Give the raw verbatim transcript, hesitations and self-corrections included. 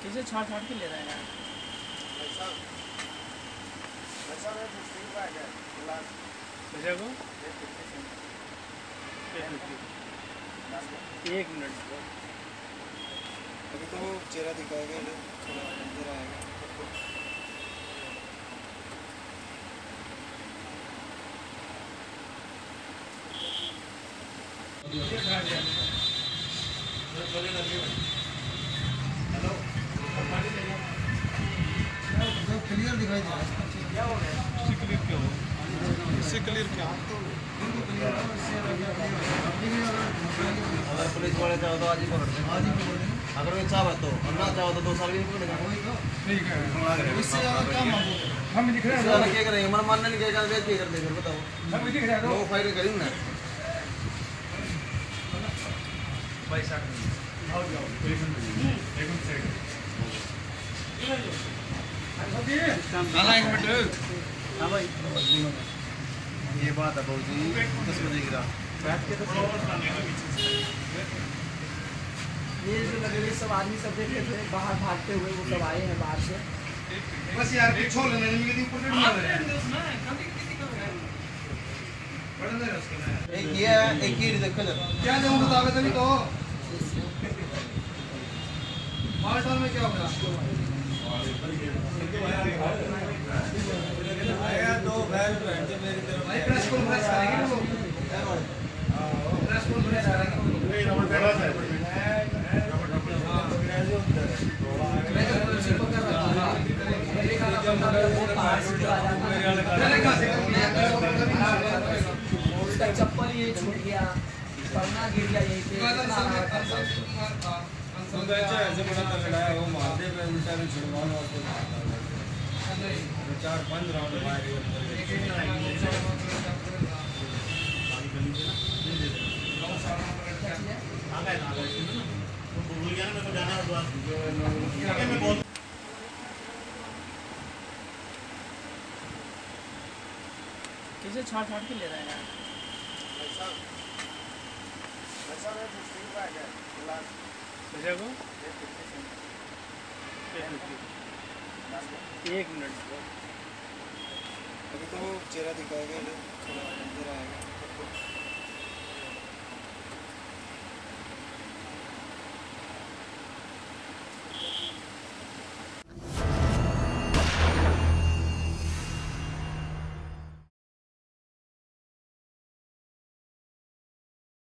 इसे छाट छाट के ले रहे हैं यार। ऐसा ऐसा में तो स्टील बैग है ग्लास वैसे को एक मिनट अभी तो वो चेहरा दिखाएगा जो थोड़ा अंदर आएगा। हेलो क्लियर दिखाई दे रहा है। क्या हो गया? इससे क्लियर क्या हो? इससे क्लियर क्या हो? अगर पुलिस वाले चाहो तो आज ही पकड़ दें। आज ही पकड़ दें। अगर वे चाहो तो और ना चाहो तो दो साल भी नहीं पकड़ेगा। वही तो ठीक है। इससे ज़्यादा क्या मांगोगे? हम दिख रहे हैं। ज़्यादा क्या करेंगे? मन मानने नहीं करेगा वे क्या कर देंगे बताओ? हम दिख रहे हैं। वो फाइल करेंगे ना। पैसा आओ जाओ एक मिनट एक मिनट साइड आना एक मिनट। हाँ भाई ये बात है बहुत जी दस बजे गिरा बैठ के तो ये जो लगे हुए सब आदमी सब देखे थे बाहर भागते हुए वो सब आए हैं बाहर से। बस यार पीछे लेने नहीं के ऊपर नहीं मार रहे हैं। एक ये है एक ही देखो जरा क्या दूं बता दे तभी तो मार्टल में क्या होगा? आया दो बैग फ्रेंड मेरी तरफ भाई प्रेस कॉन्फ्रेंस करेंगे वो प्रेस कॉन्फ्रेंस करेंगे नहीं नंबर तेरह है मैं तो प्रिंसिपल कर रहा था मेरे का बंदा वो पास आ जाता मेरे का से उसका चप्पल ये छूट गया पन्ना गिर गया यहीं पे सुंदर ऐसे बड़ा तगड़ा है वो मार दे पे उल्टा में छुड़वाने वास्ते चार पांच राउंड मार दिए आ गए ना तो भूल गया ना मेरे को जाना है बात मैं बोल इसे छाट छाट के ले रहे हैं यार। ऐसा ऐसा में तो स्टील बैग है ग्लास वैसे को एक मिनट अभी तो वो चेहरा दिखाएगा जो थोड़ा अंदर आएगा।